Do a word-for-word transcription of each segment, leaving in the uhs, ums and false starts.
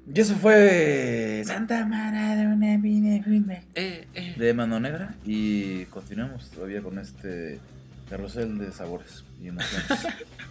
Y eso fue Santa Maradona Eh, eh. de Mano Negra. Y continuamos todavía con este carrusel de sabores y emociones.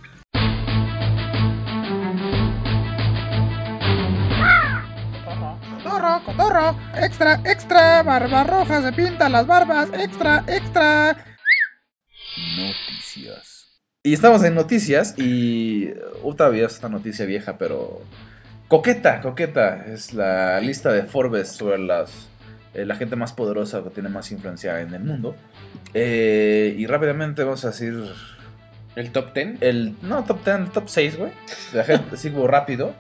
Cotorro, cotorro, extra, extra, barba roja, se pintan las barbas, extra, extra. Noticias. Y estamos en noticias y otra vez esta noticia vieja, pero coqueta, coqueta. Es la lista de Forbes sobre las eh, la gente más poderosa que tiene más influencia en el mundo. Eh, y rápidamente vamos a decir ¿El top ten? el no top ten, el top seis, güey. La gente sigo rápido.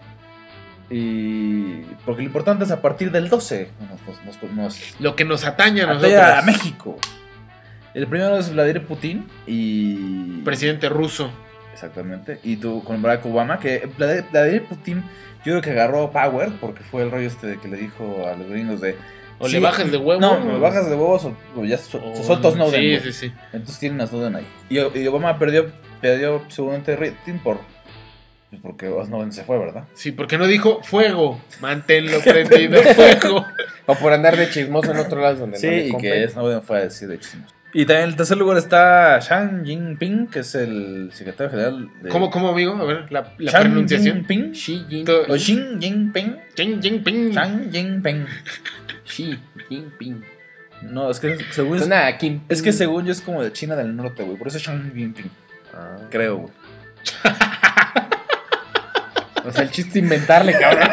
Y porque lo importante es a partir del doce nos, nos, nos, nos Lo que nos atañe a atañe nosotros. a México. El primero es Vladimir Putin y Presidente ruso. exactamente. Y tú con Barack Obama, que Vladimir Putin yo creo que agarró power porque fue el rollo este de que le dijo a los gringos de O sí, le bajas de huevos. no, me bajas de huevos o, o ya su, o... suelto Snowden. Sí, güey. sí, sí. Entonces tienen a Snowden ahí. Y, y Obama perdió, perdió seguramente rating por pues porque Snowden se fue, ¿verdad? Sí, porque no dijo fuego. Manténlo prendido, fuego. O por andar de chismoso en otro lado donde Sí, no le y compren. que Snowden fue a decir de chismos. Y también en el tercer lugar está Xi Jinping, que es el secretario general de... ¿Cómo, cómo, amigo? A ver, la, la Xi pronunciación. Jinping. Xi O Jinping. Xi Jinping. Xi Jinping. Xi Jinping. Xi Jinping. No, es que según es, Suena a Kim. es que según yo es como de China del Norte, güey. Por eso es Xi Jinping. Ah. Creo, güey. O sea, el chiste es inventarle, cabrón.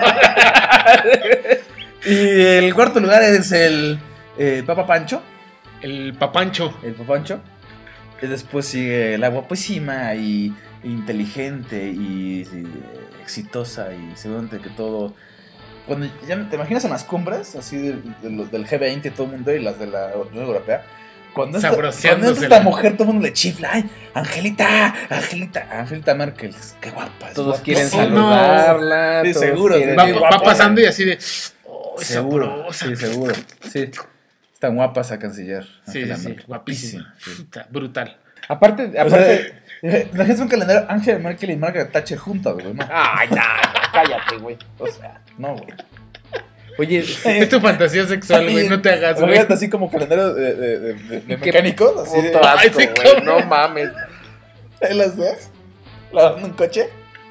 Y el cuarto lugar es el eh, Papa Pancho. El papancho. El Papancho. Y después sigue la guapísima y inteligente y, y exitosa y seguramente que todo... Cuando ya te imaginas en las cumbres, así del, del, del G veinte todo el mundo y las de la Unión Europea, cuando esta, cuando Sabroseándosela. esta mujer todo el mundo le chifla, ¡ay, Angelita! Angelita, Angelita Merkel, qué guapa. Es Todos guapa. quieren Oh, no. saludarla. Sí, todos seguro, quieren- Va, Sí, va guapa. pasando y así de. Oh, es Seguro, sabrosa. sí, seguro. Sí, está guapa esa canciller. Sí, Angela sí, sí, Merkel, guapísima. sí. Puta, brutal. Aparte, O aparte. sea, imagínate un calendario Angela Merkel y Margaret Thatcher juntas, güey. No, Ay, no, cállate, güey. o sea, no, güey. Oye, Es tu fantasía sexual, güey. No te hagas, güey. Imagínate así como calendario de, de, de, de- de Qué mecánicos, así de puto asco, Ay, sí, güey. ¿cómo? No mames. ahí las dos, lavando un coche,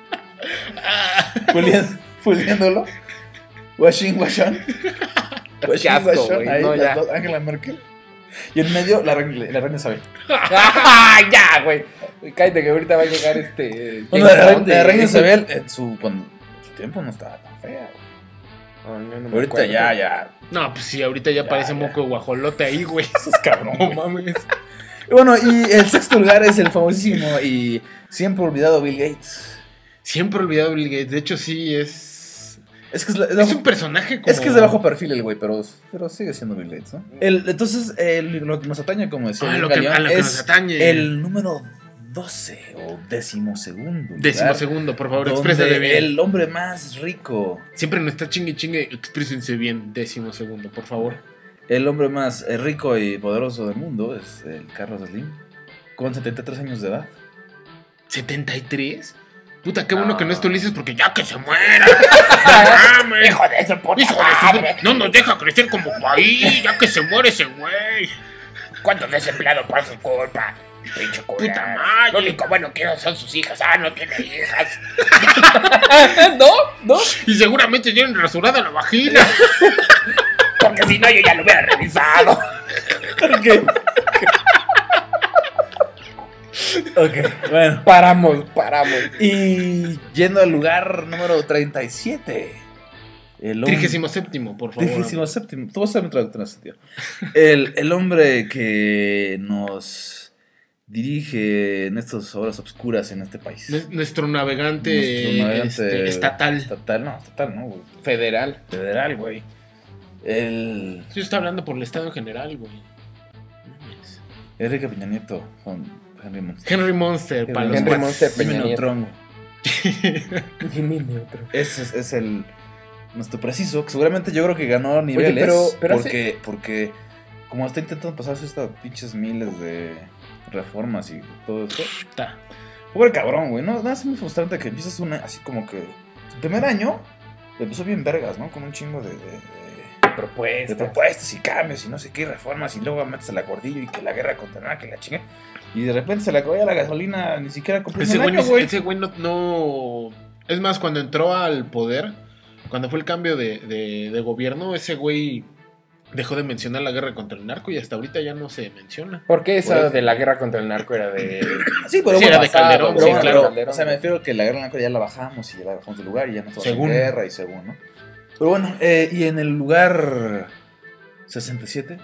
puliendo, puliéndolo, washing, washing, Qué asco, washing, güey. ahí No, las ya. dos, Angela Merkel, y en medio la reina, la reina Isabel. ¡Ay, ya, güey! Cállate que ahorita va a llegar este. Bueno, la, James Bond reina- la de- reina Isabel en su, cuando, en su tiempo no estaba tan fea, güey. Ay, no, no me Ahorita acuerdo. ya, ya, No, pues sí, ahorita ya, Ya, parece ya. moco de guajolote ahí, güey. eso es cabrón, No güey. mames. Y bueno, y el sexto lugar es el famosísimo y siempre olvidado Bill Gates. Siempre he olvidado Bill Gates. De hecho, sí, es. Es que es, la- es Es bajo- un personaje como. es que es de bajo perfil el güey, pero, pero sigue siendo Bill Gates, ¿no? El, entonces, el- lo que nos atañe, como decía Ah, Bill lo que, Galeón, a lo que es nos atañe. el número doce o decimosegundo. Décimo lugar, segundo, por favor, donde exprésate bien. el hombre más rico, Siempre nos está chingue chingue. Exprésense bien. Décimo segundo, por favor. el hombre más eh, rico y poderoso del mundo es el Carlos Slim, con setenta y tres años de edad. ¿setenta y tres? Puta, qué bueno No. que no es Ulises porque ya que se muera. No mames. Hijo de eso, puta Hijo de madre. su- No nos deja crecer como país. Ya que se muere ese güey. ¿Cuántos desempleados por su culpa? Pinche culero. Puta madre. Lo único bueno que son sus hijas. Ah, no tiene hijas. ¿No? ¿No? Y seguramente tienen rasurada la vagina. Porque si no, yo ya lo hubiera revisado. Ok. Ok, bueno. Paramos, paramos. Y yendo al lugar número treinta y siete. El hombre- Trigésimo séptimo, por favor. Trigésimo séptimo. Tú vas a ser mi traductor en ese sentido. El, el hombre que nos dirige en estas horas oscuras en este país. Nues- Nuestro navegante, Nuestro navegante este, estatal. Estatal, no, estatal, no, güey. Federal. Federal, güey. El Yo estoy hablando por el estado en general, güey. No mames. Enrique Peña Nieto con Henry Monster. Henry Monster, para los Henry cuates. Monster Jimmy Peña Nieto. Neutron, güey. Dime otro. Ese es, es el nuestro preciso, que seguramente yo creo que ganó niveles. pero- pero porque, porque como está intentando pasarse estas pinches miles de reformas y todo eso. Ta. Pobre cabrón, güey. No, no, es muy frustrante que empiezas una así como que. Su primer año empezó bien vergas, ¿no? Con un chingo de, de, de, Propuestas. de propuestas y cambios y no sé qué, reformas, y luego metes a la gordillo y que la guerra contra nada, que la chinga. Y de repente se le acabó ya la gasolina, ni siquiera compró Ese un güey, año, ni- güey. ese güey no, no- Es más, cuando entró al poder, cuando fue el cambio de, de- de gobierno, ese güey dejó de mencionar la guerra contra el narco y hasta ahorita ya no se menciona. ¿Por qué esa Pues- de la guerra contra el narco era de. Sí, pero Sí, bueno, era de pasado, Calderón, pero sí, bueno, claro. pero, Calderón. o sea, me refiero que la guerra blanca ya la bajamos y ya la bajamos del lugar y ya no estamos Según. en guerra y según, ¿no? Pero bueno, eh, y en el lugar sesenta y siete,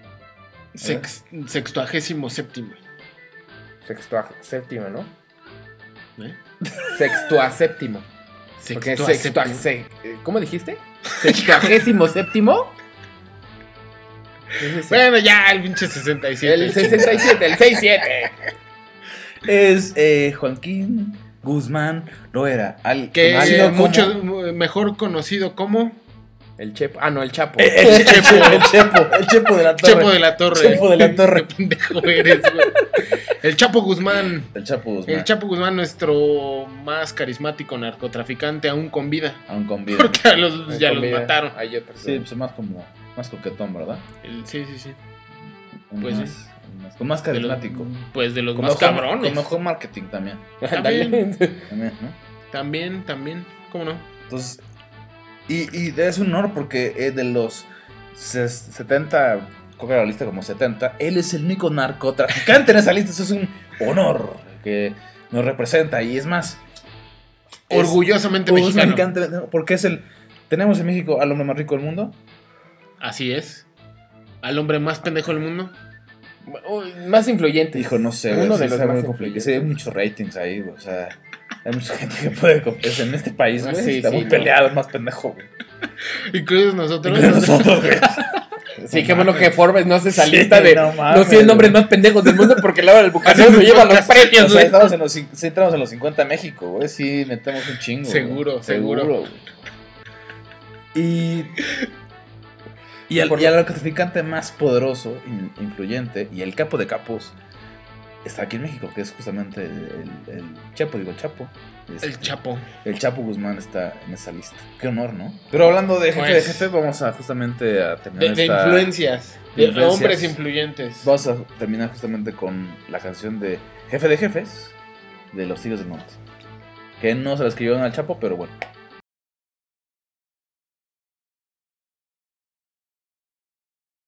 Sex, sextuagésimo séptimo. Sexto a séptimo, ¿no? ¿Eh? Sexto a séptimo. Porque Sexto a sexto a séptimo. se- ¿Cómo dijiste? ¿Sextuagésimo séptimo? Ese sí. Bueno, ya, el pinche sesenta y siete. El sesenta y siete, el sesenta y siete. es eh, Joaquín Guzmán Loera, al Que conocido eh, como- mucho, mejor conocido como El Chepo. Ah, no, el Chapo. El, el Chepo, el Chepo, el Chepo de la Torre. Chepo de la Torre. Chepo de la Torre. Qué pendejo eres, güey. El Chapo Guzmán. El Chapo Guzmán. El Chapo Guzmán, nuestro más carismático narcotraficante, aún con vida. Aún con vida. Porque a los, Ay, ya con los vida. mataron. Hay otro. Sí, pues más como, más coquetón, ¿verdad? El- sí, sí, sí. Un Pues más, sí. un más- con más De los- carismático. pues de los Con más mejor- cabrones. Con mejor marketing también. Ándale. También, ¿no? También, también. ¿Cómo no? Entonces, y, y es un honor porque eh, de los ses- setenta, creo que era la lista como setenta, él es el único narcotraficante en esa lista. Eso es un honor que nos representa. Y es más, es- Orgullosamente es mexicano. mexicano, porque es el. Tenemos en México al hombre más rico del mundo. Así es. Al hombre más pendejo del mundo. Uy, más influyente. Hijo, no sé, Uno güey, de sí los está más muy complicado. influyentes. Sí, hay muchos ratings ahí, güey. O sea, hay mucha gente que puede competir en este país, güey. Sí, está sí, muy no. peleado, es más pendejo, güey. Incluidos nosotros. Incluso nosotros, güey. Sí, qué bueno que Forbes no hace esa Sí, lista de no mames, los cien nombres güey. más pendejos del mundo porque Laura del Bucanero se lleva los O premios, sea, güey. estamos en los, cin- sí, entramos en los cincuenta México, güey. Sí, metemos un chingo. güey. Seguro, seguro. güey. Y. Y al, y al narcotraficante más poderoso, in- influyente, y el capo de capos, está aquí en México, que es justamente el, el Chapo, digo, el Chapo. Este, El Chapo. El Chapo Guzmán está en esa lista. Qué honor, ¿no? Pero hablando de jefe Pues- de jefe, vamos a justamente a terminar De, de esta... influencias. de De influencias. hombres influyentes. Vamos a terminar justamente con la canción de Jefe de Jefes de los Tigres del Norte. Que no se la escribieron al Chapo, pero bueno.